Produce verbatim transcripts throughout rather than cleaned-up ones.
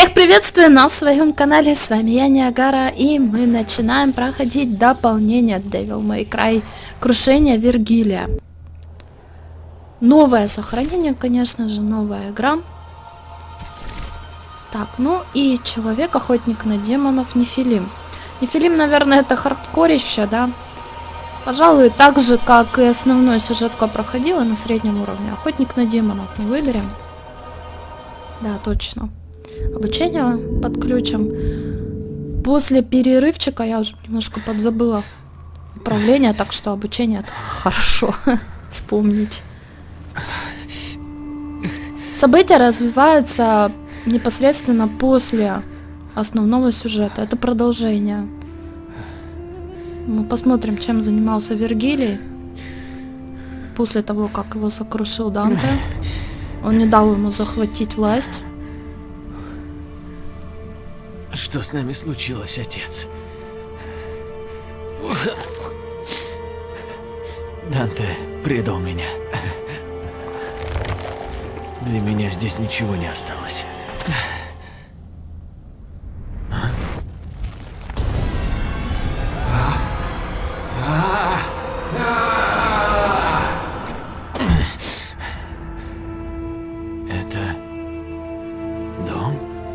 Всех приветствую на своем канале, с вами я, Ниагара, и мы начинаем проходить дополнение Devil May Cry Крушение Вергилия. Новое сохранение, конечно же, новая игра. Так, ну и человек-охотник на демонов Нефилим. Нефилим, наверное, это хардкорище, да? Пожалуй, так же, как и основной сюжетка проходила на среднем уровне. Охотник на демонов мы выберем. Да, точно. Обучение подключим. После перерывчика я уже немножко подзабыла управление, так что обучение это хорошо вспомнить. События развиваются непосредственно после основного сюжета. Это продолжение. Мы посмотрим, чем занимался Вергилий после того, как его сокрушил Данте. Он не дал ему захватить власть. Что с нами случилось, отец? Данте предал меня. Для меня здесь ничего не осталось. Это дом?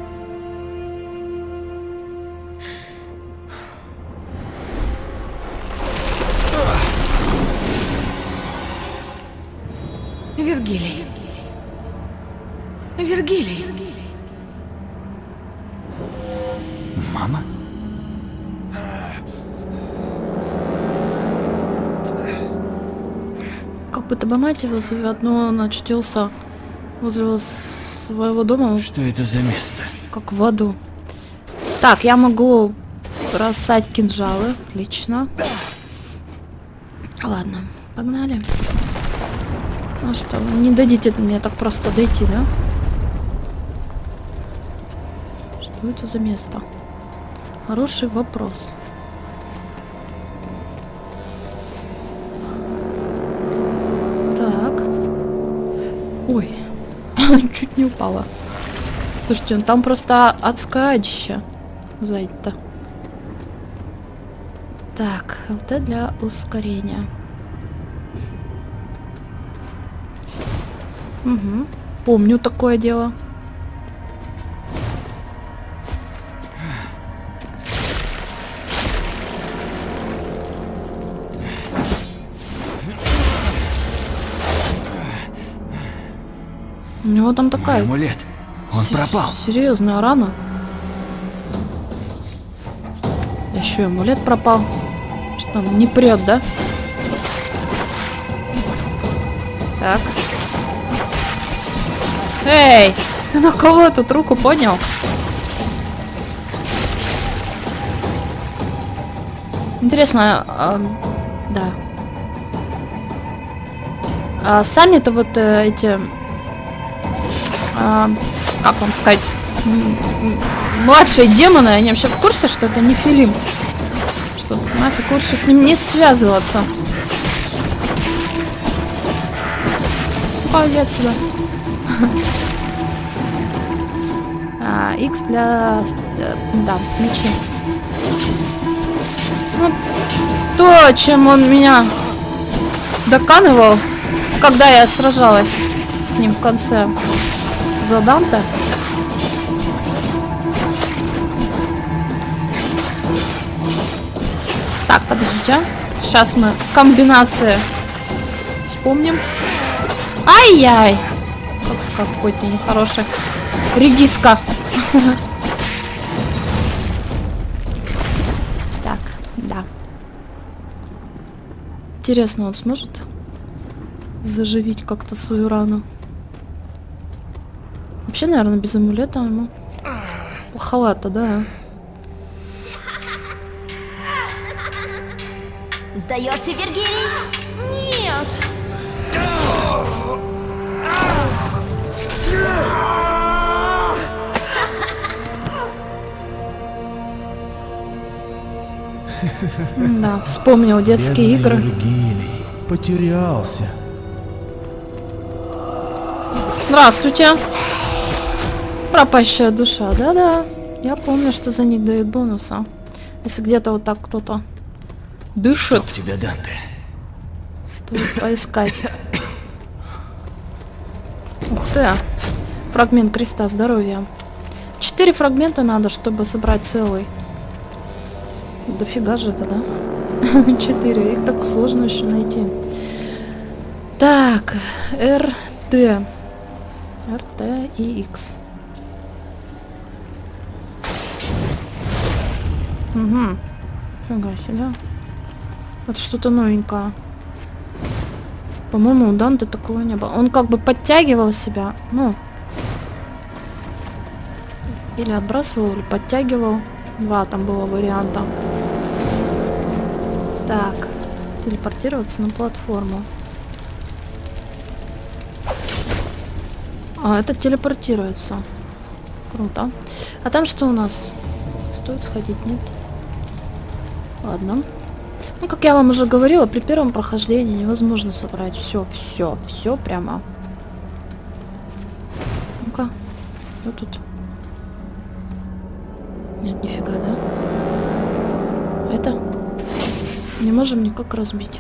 Вергилий. Вергилий. Мама? Как будто бы мать его зовет, но он очутился возле своего дома. Что это за место? Как в аду. Так, я могу бросать кинжалы. Отлично. Ладно, погнали. А что, вы не дадите мне так просто дойти, да? Что это за место? Хороший вопрос. Так. Ой. Чуть не упала. Слушайте, там просто адское адище. Сзади-то. Так, ЛТ для ускорения. Угу. Помню такое дело. У него там такая... Мой амулет. Он пропал. Серьезная рана. Еще и амулет пропал. Что он не прет, да? Так. Эй! Ты на кого тут руку поднял? Интересно, а, да. А сами-то вот э, эти... А, как вам сказать? Младшие демоны, они вообще в курсе, что это Нефилим? Что нафиг лучше с ним не связываться. Пойди отсюда. А, X для... Да, мечи. Ну, то, чем он меня доканывал, когда я сражалась с ним в конце за Данте. Так, подождите. Сейчас мы комбинации вспомним. Ай-яй! Какой ты нехороший. Редиска. Так, да. Интересно, он сможет заживить как-то свою рану? Вообще, наверное, без амулета ему плоховато, да? Сдаешься, Вергилий? Нет! Да, вспомнил детские игры. Вергилий потерялся. Здравствуйте. Пропащая душа, да-да. Я помню, что за них дают бонуса. Если где-то вот так кто-то дышит. Чтоб тебя, Данте. Стоит поискать. Ух ты. Фрагмент креста здоровья. Четыре фрагмента надо, чтобы собрать целый. Дофига же это, да? Четыре. Их так сложно еще найти. Так. эр тэ. эр тэ и икс. Угу. Фига себе. Это что-то новенькое. По-моему, у Данте такого не было. Он как бы подтягивал себя. Ну. Или отбрасывал, или подтягивал. Два там было варианта. Так. Телепортироваться на платформу. А, это телепортируется. Круто. А там что у нас? Стоит сходить, нет? Ладно. Ну, как я вам уже говорила, при первом прохождении невозможно собрать все, все, все прямо. Ну-ка. Что тут? Нет, нифига, да? Это? Не можем никак разбить.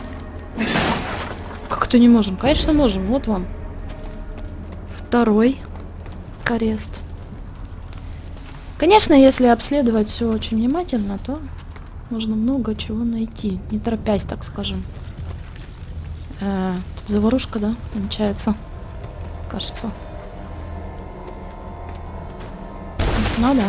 Как это не можем? Конечно, можем. Вот вам. Второй крест. Конечно, если обследовать все очень внимательно, то можно много чего найти. Не торопясь, так скажем. Э, тут заварушка, да, намечается. Кажется. Надо.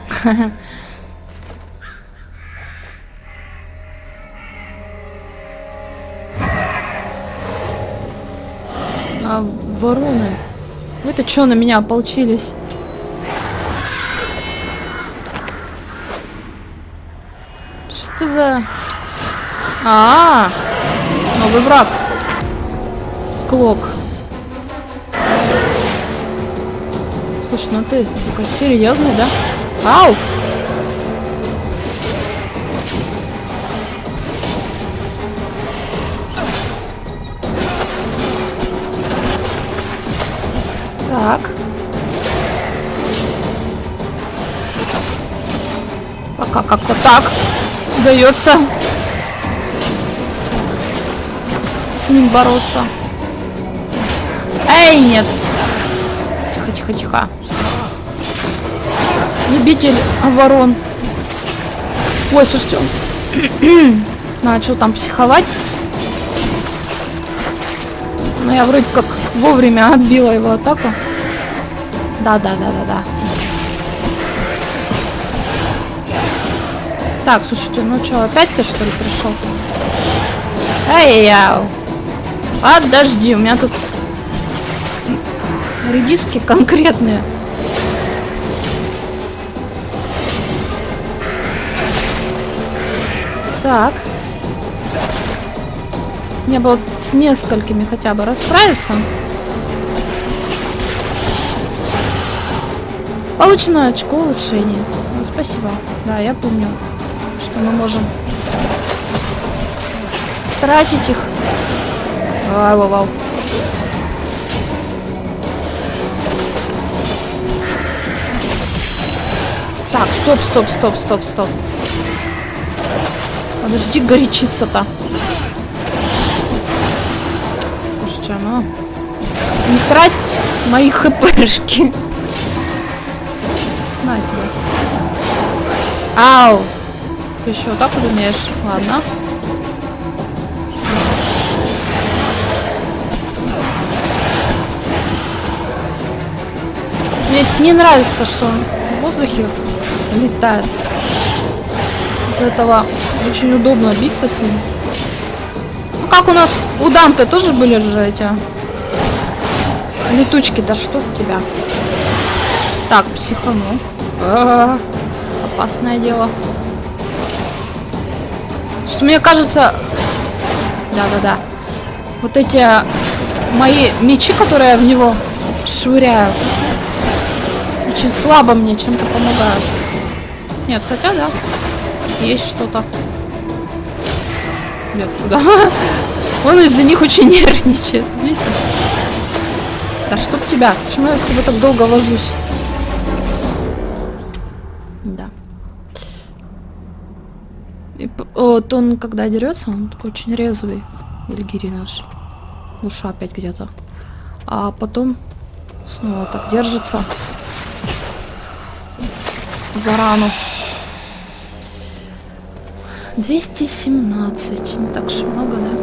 А вороны? Вы-то чё на меня ополчились? Что за... А, -а, -а! Новый враг. Клок. Слушай, ну ты такой серьезный, да? Ау! Так. Пока как-то так удается с ним бороться. Эй, нет! Тихо-тихо-тихо. Любитель ворон. Ой, слушайте, он начал там психовать. Но я вроде как вовремя отбила его атаку. Да-да-да-да-да. Так, слушайте, ну что, опять ты что ли пришел? Эй-яу! Подожди, у меня тут редиски конкретные. Так. Мне бы вот с несколькими хотя бы расправиться. Получено очко улучшения. Ну, спасибо. Да, я помню, что мы можем тратить их. Вау, вау, вау. Так, стоп, стоп, стоп, стоп, стоп. Подожди, горячиться-то. Слушайте, ну... Не трать мои хпшки. На тебе. Ау! Ты еще вот так вот умеешь? Ладно. Мне не нравится, что он в воздухе летает. Из-за этого очень удобно биться с ним. Ну как у нас у Данте тоже были же эти летучки, да что тебя. Так, психану. А-а-а. Опасное дело. Что мне кажется... Да-да-да. Вот эти мои мечи, которые я в него швыряю, очень слабо мне чем-то помогают. Нет, хотя да. Есть что-то. Нет, сюда. Он из-за них очень нервничает. Видите? Да чтоб тебя. Почему я с тобой так долго вожусь? Вот он, когда дерется, он такой очень резвый. Вильгири наш. Душа опять где-то. А потом снова так держится. За рану. двести семнадцать. Не так уж много, да?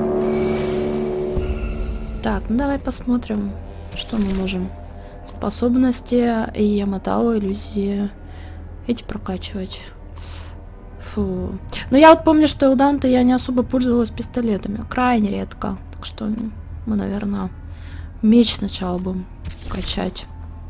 Так, ну давай посмотрим, что мы можем. Способности Яматао, иллюзии. Эти прокачивать. Фу. Но я вот помню, что у Данте я не особо пользовалась пистолетами. Крайне редко. Так что мы, наверное, меч сначала будем качать.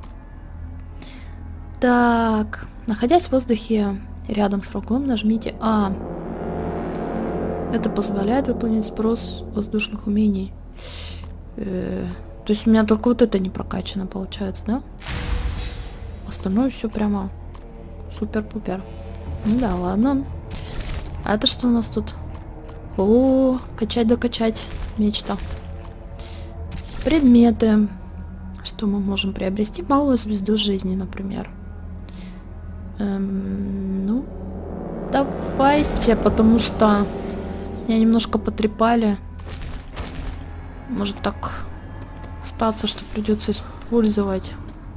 Так. Находясь в воздухе рядом с врагом, нажмите А. Это позволяет выполнить сброс воздушных умений. Э-э- то есть у меня только вот это не прокачано, получается, да? Остальное все прямо супер-пупер. Ну да, ладно. А это что у нас тут? О, качать докачать мечта. Предметы. Что мы можем приобрести? Малую звезду жизни, например. Эм, ну, давайте, потому что меня немножко потрепали. Может так статься, что придется использовать.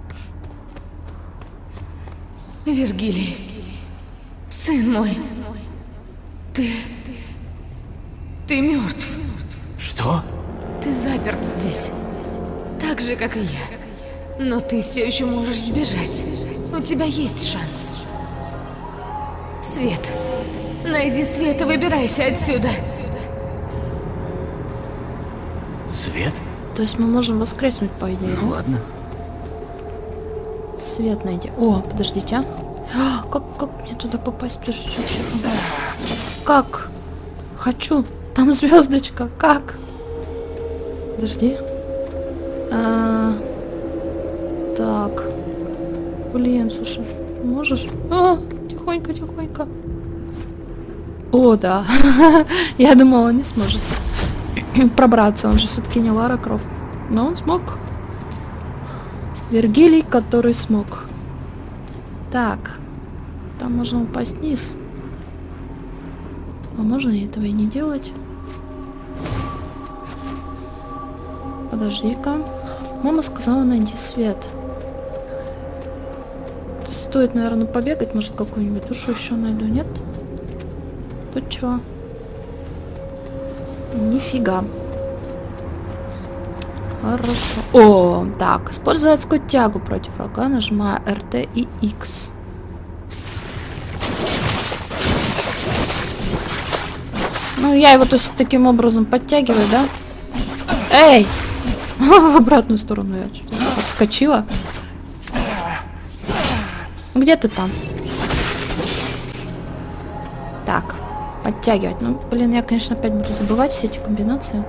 Вергилий, сын мой, ты... ты мертв. Что? Ты заперт здесь, так же, как и я. Но ты все еще можешь сбежать. У тебя есть шанс. Свет. Найди свет и выбирайся отсюда. Свет? То есть мы можем воскреснуть, по идее, Ну да? ладно. Свет найди. О, подождите, а? Как, как мне туда попасть? Прежде всего, как? Хочу. Там звездочка. Как? Подожди. А, так. Блин, слушай. Можешь? А, тихонько, тихонько. О, да. Я думала, он не сможет пробраться. Он же все-таки не Лара Крофт. Но он смог. Вергилий, который смог. Так. Там можно упасть вниз. А можно этого и не делать? Подожди-ка. Мама сказала, найди свет. Стоит, наверное, побегать. Может, какую-нибудь душу еще найду, нет? Тут чего? Нифига. Хорошо. О, так. Используй адскую тягу против врага, нажимая эр тэ и икс. Ну, я его, то есть, таким образом подтягиваю, да? Эй! В обратную сторону я что-то отскочила. Где ты там? Так, подтягивать. Ну, блин, я, конечно, опять буду забывать все эти комбинации,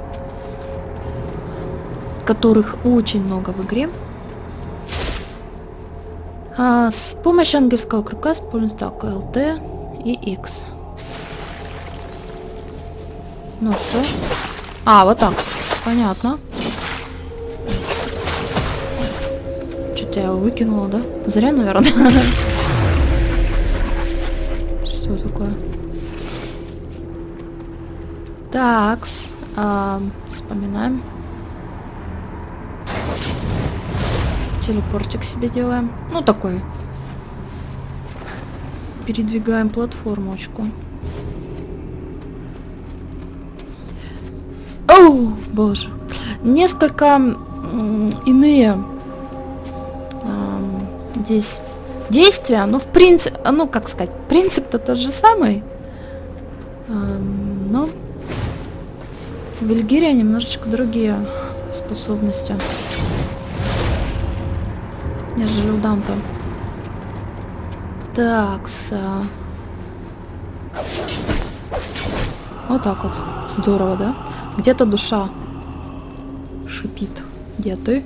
которых очень много в игре. А, с помощью ангельского крюка используем так, эл тэ и икс. Ну что? А, вот так. Понятно. Что-то я его выкинула, да? Зря, наверное. Что такое? Такс. А, вспоминаем. Телепортик себе делаем. Ну, такой. Передвигаем платформочку. Оу, боже. Несколько м, иные м, здесь действия. Ну, в принципе, ну, как сказать, принцип-то тот же самый. Эм, но в Вильгирии немножечко другие способности, нежели у Данте. Такс. Вот так вот. Здорово, да? Где-то душа шипит. Где ты?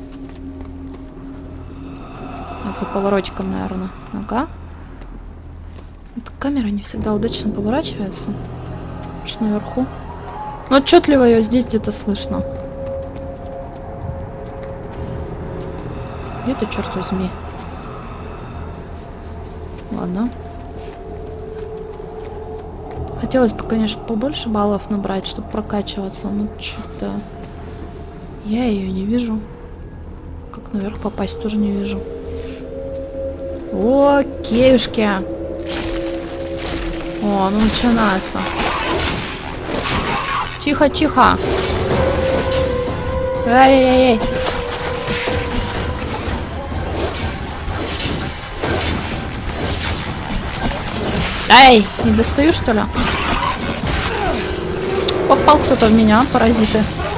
А, за поворотиком, наверное. Ага. Эта камера не всегда удачно поворачивается. Аж наверху. Но отчетливо ее здесь где-то слышно. Где ты, черт возьми? Ладно. Хотелось бы, конечно, побольше баллов набрать, чтобы прокачиваться, но что-то я ее не вижу. Как наверх попасть, тоже не вижу. О, кеюшки. О, ну начинается. Тихо, тихо. Ай-яй-яй. Эй, не достаю, что ли? Попал кто-то в меня, паразиты.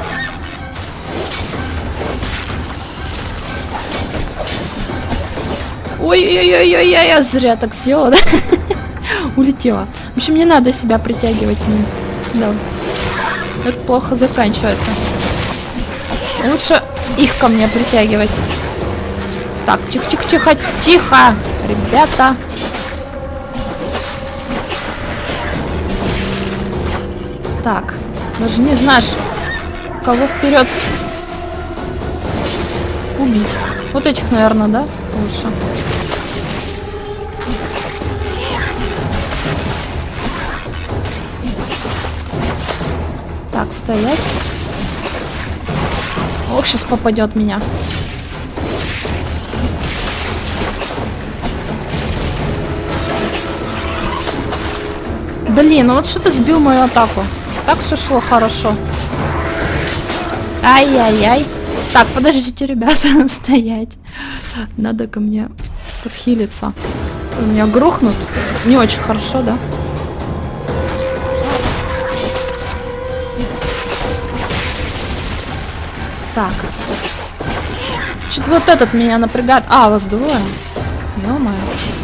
Ой-ой-ой-ой, я зря так сделала, да? Улетела. В общем, не надо себя притягивать к ним. Да. Это плохо заканчивается. Лучше их ко мне притягивать. Так, тихо-тихо-тихо, тихо, ребята. Так, даже не знаешь, кого вперед убить. Вот этих, наверное, да? Лучше. Так, стоять. Ох, сейчас попадет в меня. Блин, ну вот что ты сбил мою атаку. Так все шло хорошо. Ай-яй-яй. Так, подождите, ребята, стоять. Надо ко мне подхилиться. У меня грохнут. Не очень хорошо, да? Так. Что-то вот этот меня напрягает. А, вас двое. Ё-моё.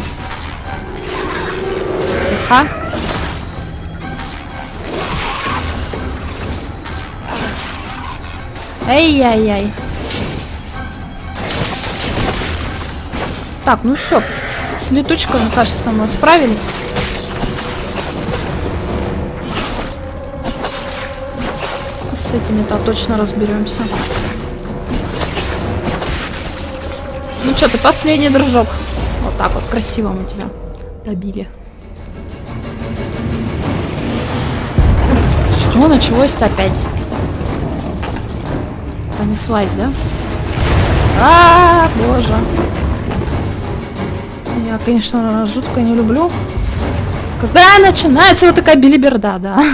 Тихо. Эй-яй-яй. Так, ну все. С летучкой, мне кажется, мы справились. С этими-то точно разберемся. Ну что, ты последний, дружок. Вот так вот красиво мы тебя добили. Что началось-то опять? Понеслась, да? А, боже. Я, конечно, жутко не люблю, когда начинается вот такая билиберда, да.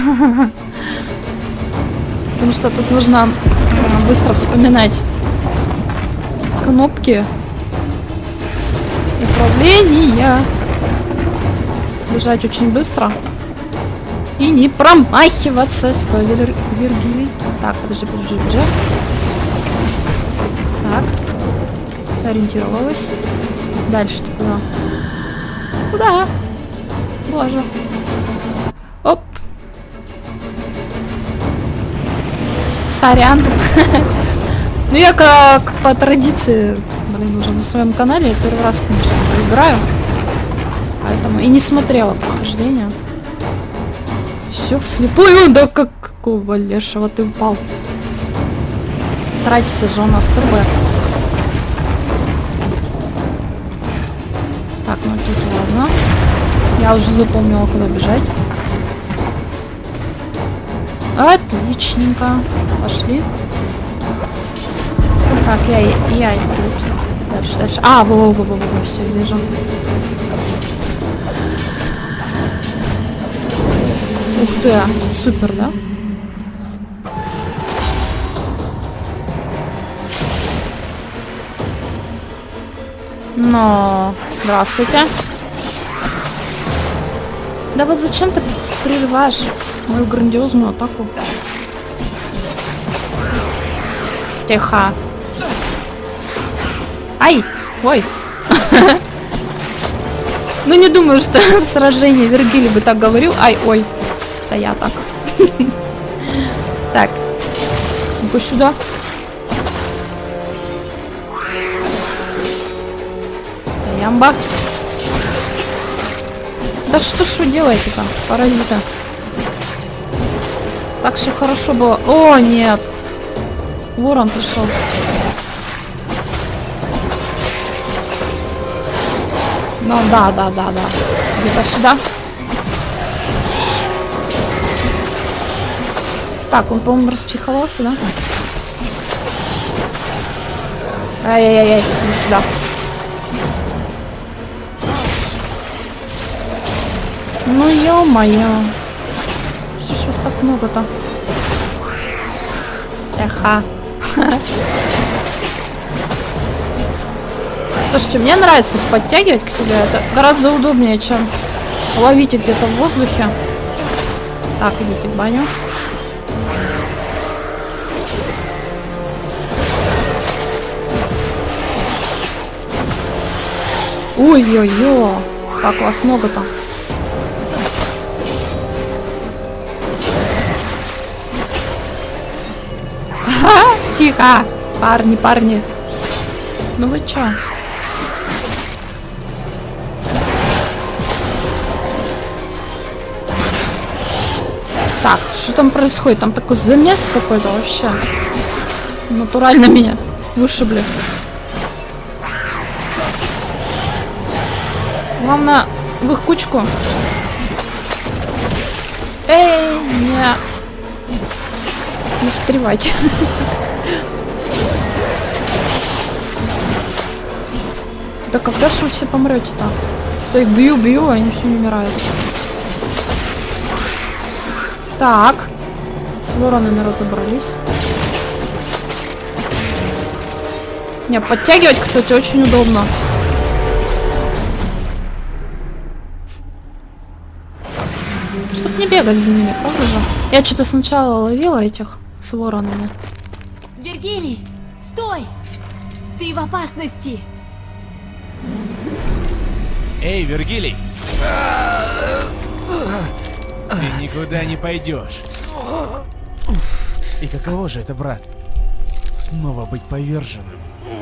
Потому что тут нужно быстро вспоминать кнопки управления. Бежать очень быстро. И не промахиваться. Стой, Вергилий. Так, подожди, подожди, подожди. Так. Сориентировалась. Дальше куда? Куда? Боже. Оп. Сорян. Ну я как по традиции, блин, уже на своем канале первый раз, конечно, играю. Поэтому и не смотрела прохождение. Все вслепую. Да как, какого лешего ты упал? Тратится же у нас КБ. Так, ну тут ладно. Я уже запомнила, куда бежать. Отличненько. Пошли. Так, я, я иду. Дальше, дальше. А, во-во-во-во, все, вижу. Ух ты, супер, да? Но, здравствуйте. Да вот зачем ты прерываешь мою грандиозную атаку? Тихо. Ай! Ой! Ну не думаю, что в сражении Вергилий бы так говорил. Ай, ой. Да я так. Так. Ну-ка сюда. Стоямба. Да что ж вы делаете-то, паразиты? Так все хорошо было. О, нет. Ворон пришел. Ну да, да, да, да. Где-то сюда. Так, он, по-моему, распсиховался, да? Ай-яй-яй, иди сюда. Ну ё-моё. Что ж вас так много-то? Эха. Слушайте, мне нравится их подтягивать к себе. Это гораздо удобнее, чем ловить их где-то в воздухе. Так, идите в баню. Ой-ой-ой. Как вас много-то? Тихо! Парни, парни. Ну вы чё? Так, что там происходит? Там такой замес какой-то вообще. Натурально меня вышибли. Главное, в их кучку. Эй, не... Не встревайте. Да когда же вы все помрете-то? Что их бью-бью, а они все не умирают. Так. С воронами разобрались. Не, подтягивать, кстати, очень удобно. Чтоб не бегать за ними, правда же? Я что-то сначала ловила этих с воронами. Вергилий, стой! Ты в опасности! Эй, Вергилий! Ты никуда не пойдешь. И каково же это, брат? Снова быть поверженным.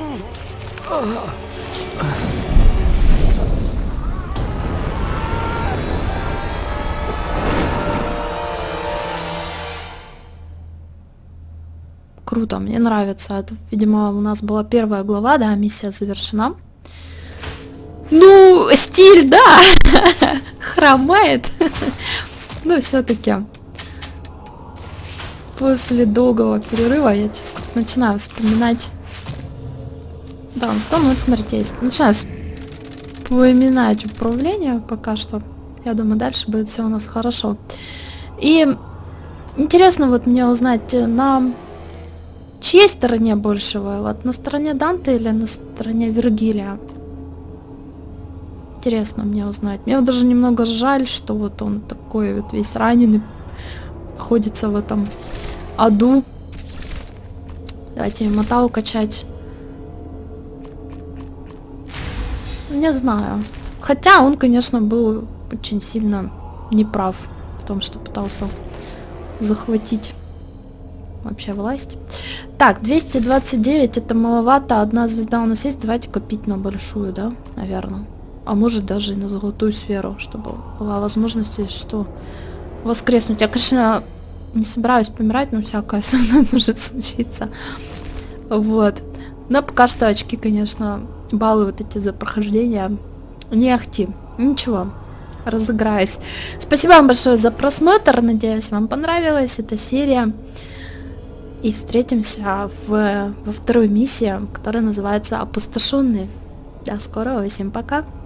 Круто, мне нравится. Это, видимо, у нас была первая глава, да, миссия завершена. Ну, стиль, да, хромает. Но все-таки после долгого перерыва я начинаю вспоминать. Да, он сто минут смертей. Начинаю вспоминать управление пока что. Я думаю, дальше будет все у нас хорошо. И интересно вот мне узнать, на чьей стороне больше воевать? На стороне Данте или на стороне Вергилия? Интересно мне узнать. Мне вот даже немного жаль, что вот он такой вот весь раненый находится в этом аду. Давайте мотал качать. Не знаю. Хотя он, конечно, был очень сильно неправ в том, что пытался захватить вообще власть. Так, двести двадцать девять это маловато. Одна звезда у нас есть. Давайте копить на большую, да, наверное. А может даже и на золотую сферу, чтобы была возможность, если что, воскреснуть. Я, конечно, не собираюсь помирать, но всякое со мной может случиться. Вот. Но пока что очки, конечно, баллы вот эти за прохождение не ахти. Ничего, разыграюсь. Спасибо вам большое за просмотр. Надеюсь, вам понравилась эта серия. И встретимся в, во второй миссии, которая называется «Опустошенные». До скорого, всем пока!